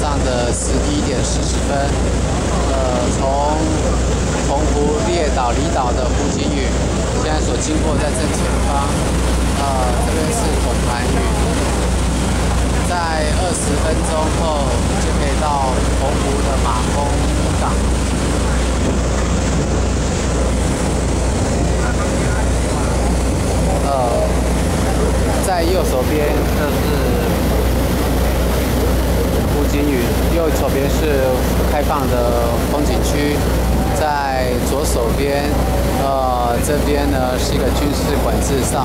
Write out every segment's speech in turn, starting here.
上的11点40分，从澎湖列岛离岛的湖景屿，现在所经过在正前方，这边是统盘屿，在20分钟后就可以到澎湖的马公港。在右手边就是湖景屿，右手边是开放的风景区，在左手边，这边呢是一个军事管制哨。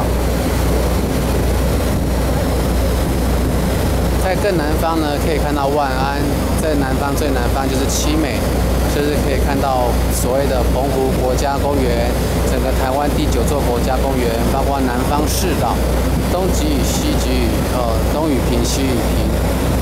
在更南方呢，可以看到万安，在南方最南方就是七美，就是可以看到所谓的澎湖国家公园，整个台湾第9座国家公园，包括南方四岛，东极屿、西极屿，东屿坪、西屿坪。